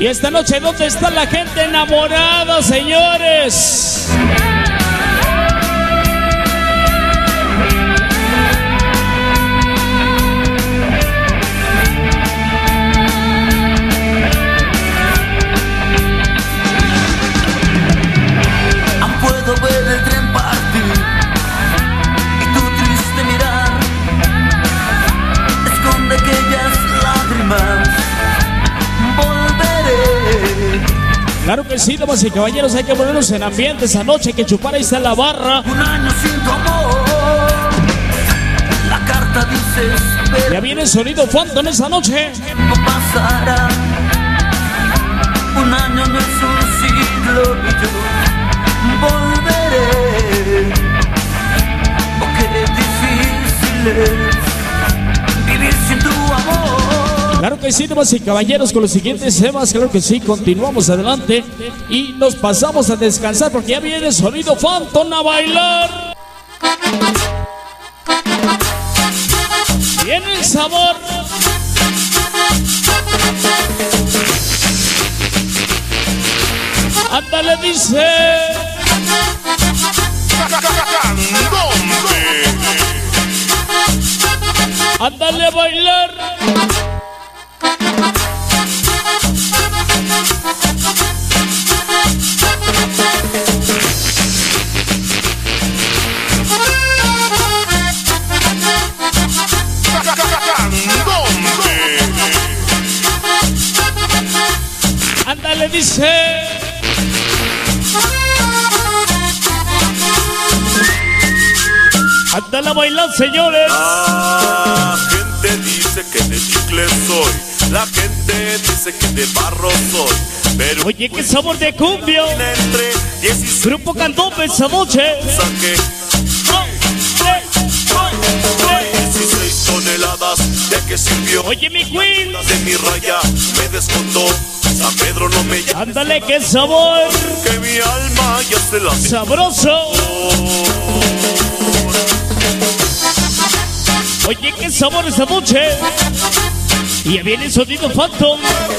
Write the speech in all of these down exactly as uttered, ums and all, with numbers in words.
Y esta noche, ¿dónde está la gente enamorada, señores? Aún puedo ver el tren partir y tu triste mirar esconde aquellas lágrimas. Claro que sí, damas y caballeros, hay que ponernos en ambiente esa noche, hay que chupar, ahí está la barra. Un año sin tu amor, la carta dice espera. Ya viene el sonido Phantom esa noche. El tiempo pasará, un año no es un siglo y yo volveré. Oh, qué difícil es vivir sin tu amor. Claro que sí, damas y caballeros, con los siguientes temas, claro que sí, continuamos adelante y nos pasamos a descansar porque ya viene el sonido Phantom a bailar. Viene el sabor. Ándale, dice. Ándale a bailar. Ándale, dice. Ándale a bailar, señores. La gente dice que de chicle soy, la gente dice que de barro soy, pero oye, qué sabor de cumbia. Entre dieciséis Grupo Candombe esa noche. saqué dieciséis toneladas. ¿De qué sirvió? Oye, mi queen. De mi raya me descontó. San Pedro no me llama. Ándale, qué sabor. Que mi alma ya se la Sabroso. Oye, qué sabor esa noche. Y ya viene el sonido Phantom.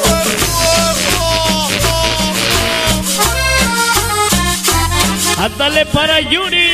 Ándale para Yuri.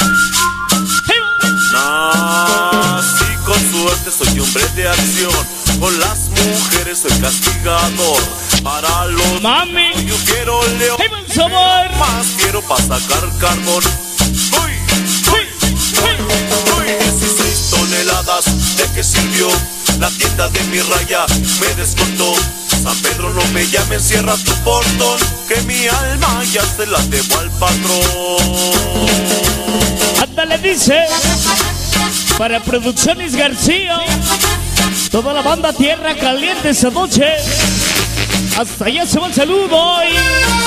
Nací con suerte, soy hombre de acción. Con las mujeres soy castigador. Para los mami, yo quiero león. ¡Hey, buen sabor! Más quiero para sacar carbón. Uy, uy, uy, uy. dieciséis toneladas. ¿De qué sirvió? La tienda de mi raya me descontó. San Pedro no me llame, cierra tu portón, que mi alma ya se la debo al patrón. Ándale, dice. Para Producciones García. Toda la banda Tierra Caliente esa noche. Hasta allá se va el saludo. Y...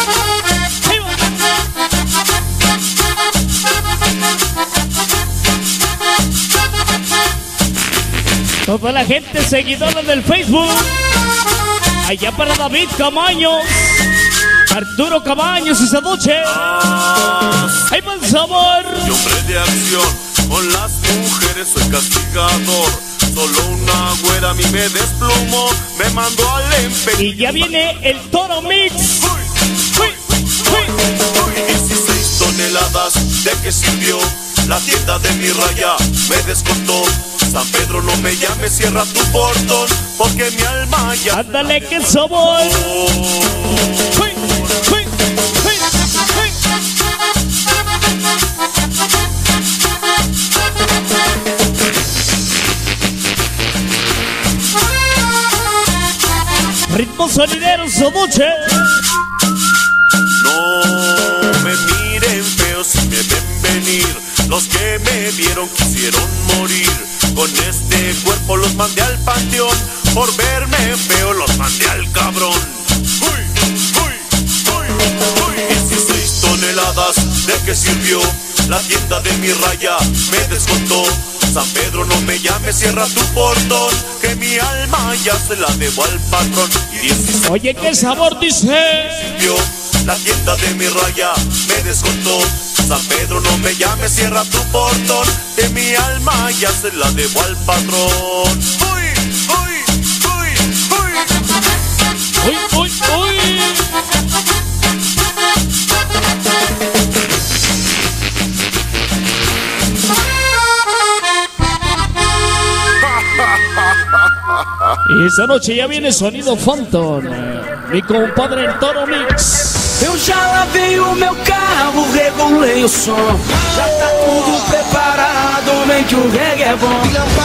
toda la gente seguidora del Facebook. Allá para David Camaños, Arturo Camaños esa noche. ¡Ay, buen sabor! Yo hombre de acción, con las mujeres soy castigador. Solo una güera a mí me desplumó, me mandó al empeño. Y ya viene el Toro Mix. Uy, uy, uy, uy. dieciséis toneladas, ¿de qué sirvió? La tienda de mi raya me descontó. San Pedro no me llame, cierra tu portón, porque mi alma ya... Ándale, qué sabor. Uy, uy, uy. Ritmo sonidero esa noche. No me miren feo si me ven venir. Los que me vieron quisieron morir. Con este cuerpo los mandé al panteón. Por verme feo los mandé al cabrón. Uy, uy, uy, uy. dieciséis toneladas, ¿de qué sirvió? La tienda de mi raya me descontó. San Pedro no me llame, cierra tu portón, que mi alma ya se la debo al patrón. Y dieciséis oye, qué sabor, dice. sirvió. La tienda de mi raya me descontó. San Pedro no me llame, cierra tu portón, que mi alma ya se la debo al patrón. Uy, uy, uy, uy. Uy, uy, uy. Y esta noche ya viene Sonido Phantom, mi compadre el Toro Mix. Eu já lavei o meu carro, regulei o som. Já tá tudo preparado, vem que o reggae é bom.